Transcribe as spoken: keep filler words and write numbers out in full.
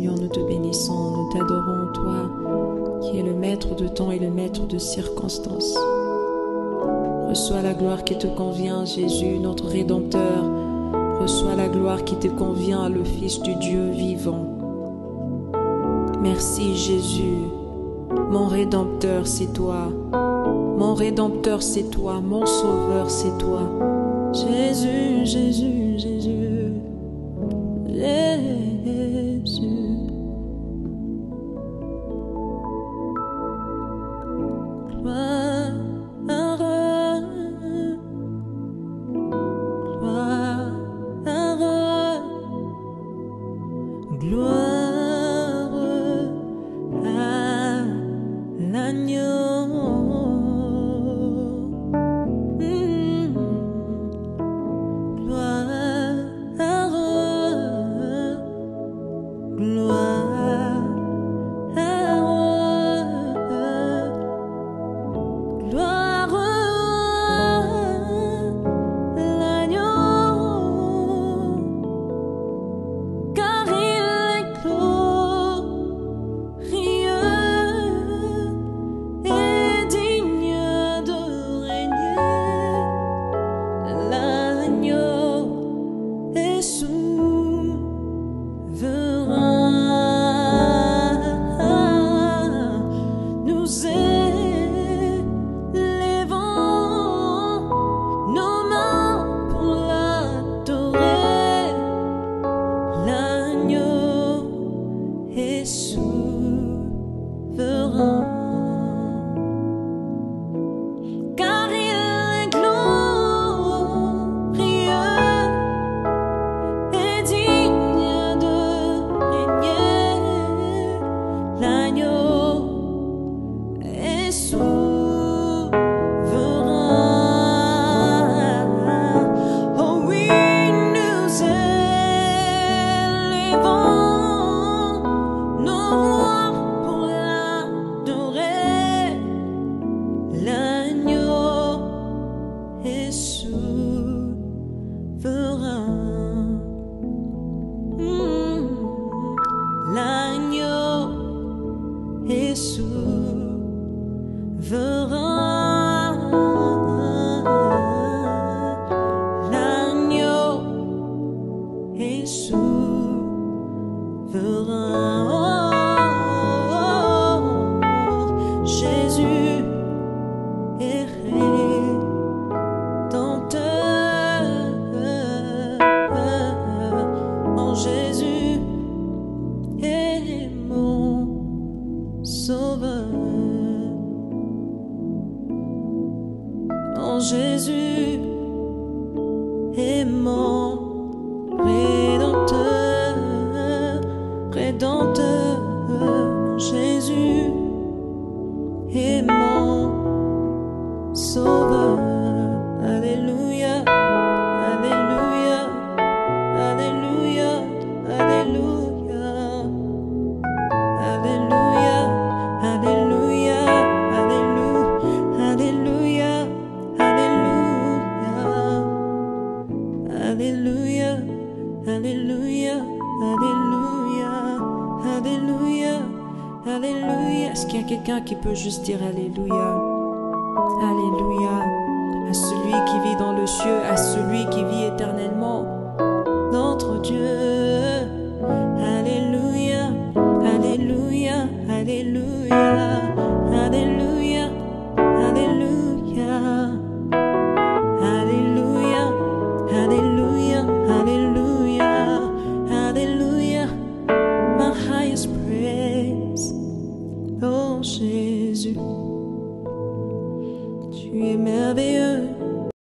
Seigneur, nous te bénissons, nous t'adorons, toi qui es le maître de temps et le maître de circonstances. Reçois la gloire qui te convient, Jésus, notre Rédempteur. Reçois la gloire qui te convient, le Fils du Dieu vivant. Merci, Jésus. Mon Rédempteur, c'est toi. Mon Rédempteur, c'est toi. Mon Sauveur, c'est toi. Jésus, Jésus, Jésus. Jésus. Gloire, gloire, gloire à l'agneau. Mmh. Gloire, gloire, gloire à l'agneau, car il est glorieux et digne de régner. L'agneau est souverain. Nous élevons nos mains pour l'adorer. L'agneau est souverain, car il est glorieux et digne de régner. L'agneau est souverain. Oh oui, nous élevons nos rois pour l'adorer. L'agneau est souverain. Mmh. L'agneau est souverain. L'agneau est souverain. Oh, Jésus est rédempteur. En Jésus est mon Sauveur. En Jésus est mon Rédempteur. Rédempteur. Jésus est mon Sauveur. Alléluia, alléluia, alléluia, alléluia, alléluia, alléluia, alléluia, alléluia, alléluia, alléluia, alléluia, alléluia, alléluia. Est-ce qu'il y a quelqu'un qui peut juste dire alléluia? Alléluia à celui qui vit dans le ciel, à celui qui vit éternellement, notre Dieu. Alléluia, alléluia, alléluia, alléluia, alléluia, alléluia, alléluia, alléluia, alléluia. My highest praise, oh Jésus.